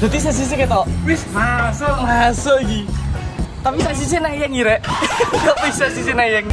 Jadi sasisnya ketok. Wis Masuk iki. Tapi sasisnya nayeng iki, Rek. Tapi sasisnya nayeng.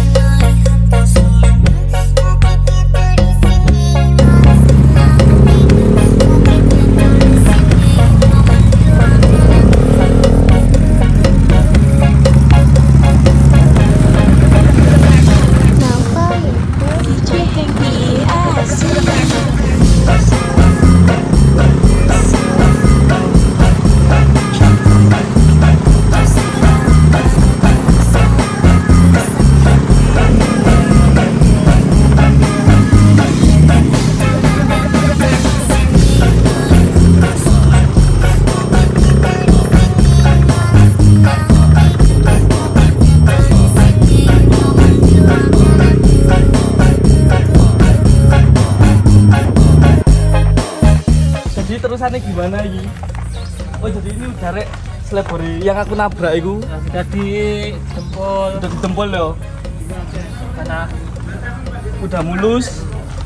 Terusannya gimana ini? Oh jadi ini udah Rek selebori yang aku nabrak itu sudah di jempol. Udah ditempol loh. Karena udah mulus.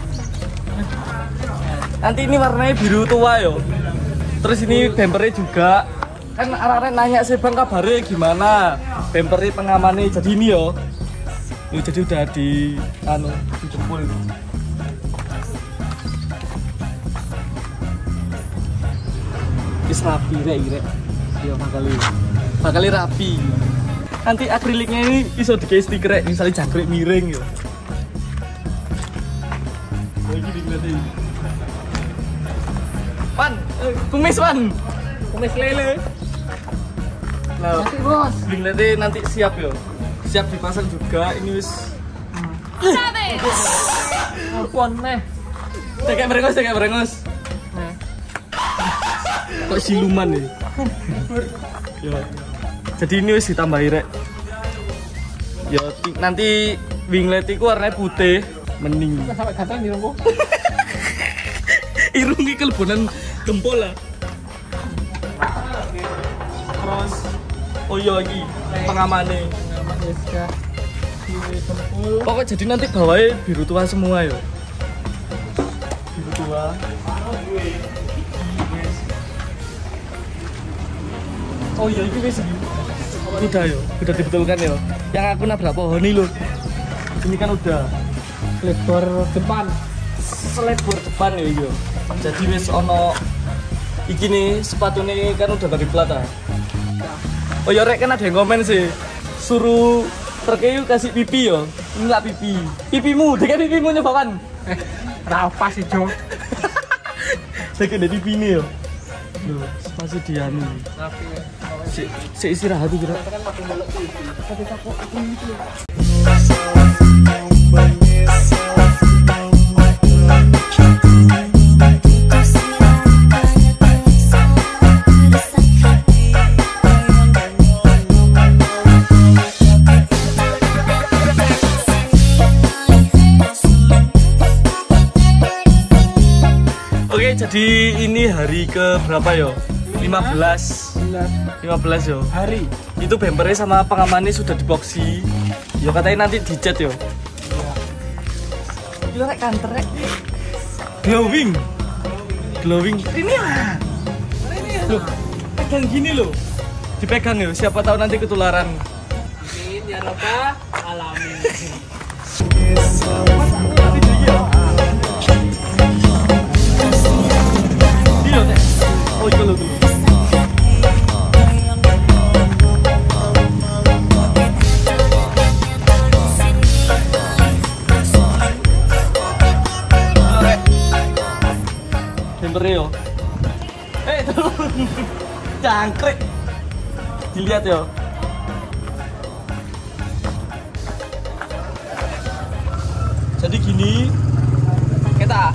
Nanti ini warnanya biru tua yo. Terus ini bempernya juga. Kan arek-arek nanya sih Bang kabarnya gimana? Bempernya pengamannya jadi ini yo. Jadi udah dijempol. Rapi Rek. Iya makali rapi. Nanti akriliknya ini bisa dikai stiker Rek, misalnya jangkrik miring ya. Oh ini dilihatin. Pan, kumis Pan. Kumis lele. Nah, bos. Dilihatin nanti siap yo. Siap dipasang juga ini wis. Ampun meh. Kayak berengos. Kok siluman nih? Ya. Jadi ini wis ditambahi Rek. Ya nanti winglet iku warnanya putih, mening. Sampai gatel irungku. Irung iki kelebonan gempol lah. Terus oh iya iki pengamane. Pengaman sudah dijempol. Pokok jadi nanti bawahnya biru tua semua ya. Biru tua. Oh iya, ini wis udah yo, udah dibetulkan yo. Yang aku nabrak pohon ini loh. Ini kan udah Selebor depan. Selebor depan ya yo. Jadi wis ono iki nih sepatunya kan udah bagi plat ah. Oh ya Rek kan ada yang komen sih. Suruh terkeyu kasih pipi yo. Ini lah pipi. Pipimu, dekat pipimu nyobakan. Apa sih Jo? Dekat dari pipi ini yo. Loh, spasi dianu. Tapi Si istirahat itu kira. kan makin melek itu. Tapi takut aku itu. Oke, jadi ini hari ke berapa yo? 15 yo. Hari. Itu bempernya sama pengamannya sudah diboksi. Yo katanya nanti dicat yo. Iya. Rek kanter Rek. Glowing. Ini lah. Loh, pegang gini loh. Dipegang yo, siapa tahu nanti ketularan. Amin ya Rabbal alamin. Oh itu loh. Bempernya yo. Turun. Jangkrik. Dilihat yo. Jadi gini. Kita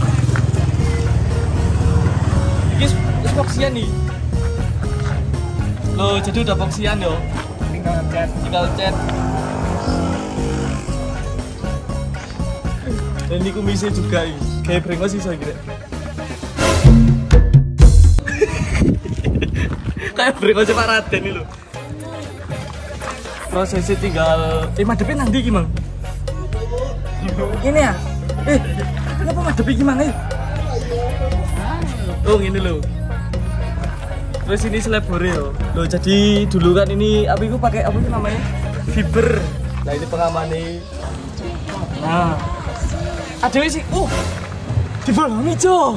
ini boksian nih. Loh, jadi udah boksian yo. Tinggal cat. Dan ini kumisnya juga ini. Kayak brengos sih saya kira. Kayak brengos Pak Raden ini loh. Prosesnya tinggal madepnya nanti gimana? Ini ya? Kenapa madepnya gimana ya? Oh ini loh. Terus ini selebore yo. Loh jadi dulu kan ini apa itu pakai apa itu namanya? Fiber. Nah ini pengamannya. Nah. Ada sih. Di bolongi, Cok.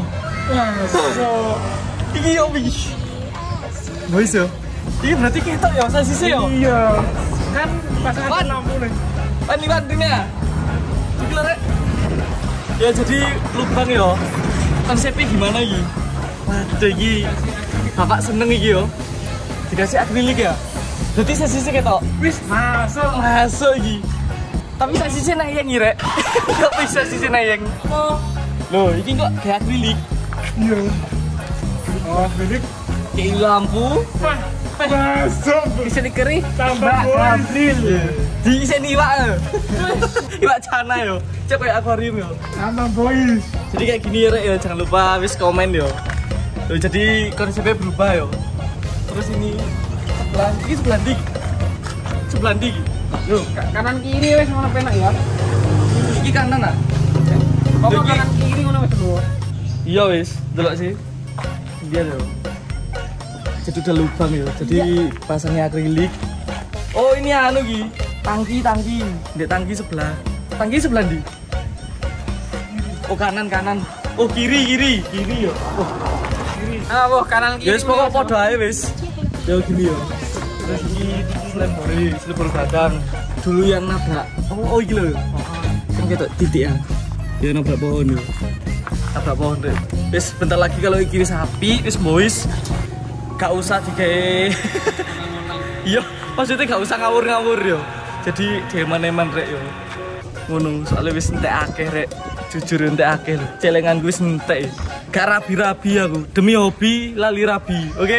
Iki yo iki. Boys yo. Ini berarti ketok ya sasisnya yo. Iya. Kan pasangan lampu nih. Panti-pantinya. Iki Rek. Ya jadi lubang yo. Konsepnya gimana iki? Waduh iki. Bapak seneng iki yo. Dikasih akrilik ya. Berarti sasisnya ketok. Wis Masuk iki. Tapi sasisnya nayeng iki, Rek. Kok bisa sasisnya nayeng? Oh. Loh, iki kok kayak akrilik. Iya. Oh, jadi Kayak lampu. masuk. Bisa dikeri Tambah April. Di isen iwak. Iwak cana yo. Cek kayak akuarium yo. Tambah boys. Jadi kayak gini ya, Rek ya. Jangan lupa wis komen yo. Loh, jadi konsepnya berubah yo. Terus ini sebelah ndi. Sebelah ndi. Loh, kanan kiri wes mana penak ya? Iki kanan ah. Kok Loh, iki- kanan kiri mana wes lho? Iya wis, delok sih. Iya yo. Jadi udah lubang yo. Jadi pasangnya akrilik. Oh, ini anu ki. Tangki. Ndek tangki sebelah. Tangki sebelah ndi? Oh, kanan. Oh, kiri yo. Oh, Ah, wah kanan ya kiri. wis pokok padha ae wis. Yo gini yo. Terus ini selebor badang. Dulu yang nabrak. Oh iki lho. Kan ketok titik ya. Ya nabrak pohon yo. Nabrak pohon deh. Wis bentar lagi kalau kiri sapi wis boys. Gak usah digawe. Iya, maksudnya gak usah ngawur-ngawur yo. Jadi deman-eman Rek yo. Ngono, soalnya wis entek akeh Rek. Jujur entek akeh lho. Celengan gue wis entek. Gak rabi-rabi aku. Demi hobi lali rabi, oke?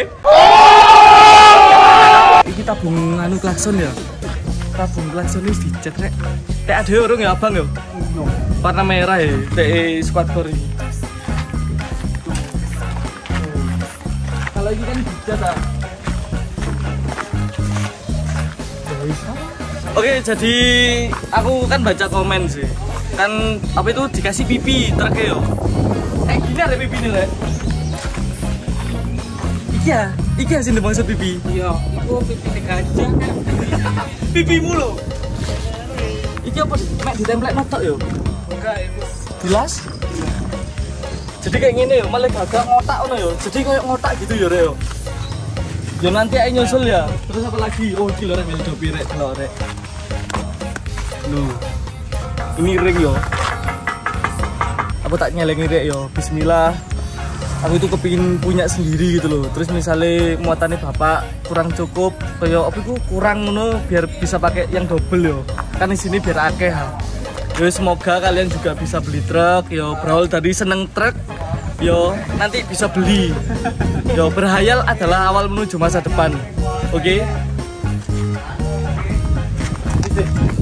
Iki tabung anu klakson ya. Tabung klakson wis dicet Rek. Tek ada orang ya Abang yo. Warna merah ya, tek squad core ini. Kalau ini kan dicet ah. Oke, jadi aku kan baca komen sih. Kan apa itu dikasih pipi truknya yo. Kayak gini ada pipi nih, Rek. Iki sih maksud pipi. Iya, itu pipi gajah kan. Pipimu lo. Iki apa mek ditemplek notok yo? Enggak, itu. Jelas? Jadi kayak gini yo, malah gagak ngotak ngono yo. Jadi kayak ngotak gitu yo, Rek yo. Ya nanti aja nyusul ya. Terus apa lagi? Oh, iki lho Rek, dopi Rek, delok Rek. Loh. Ini ring yo. Aku tak nyelengi Rek yo. Bismillah. Aku itu kepingin punya sendiri gitu loh. Terus misalnya muatannya bapak kurang cukup, kayak apa itu kurang ngono biar bisa pakai yang double yo. Kan di sini biar akeh ha. Yo semoga kalian juga bisa beli truk yo, berawal dari seneng truk yo nanti bisa beli. Yo berhayal adalah awal menuju masa depan. Oke?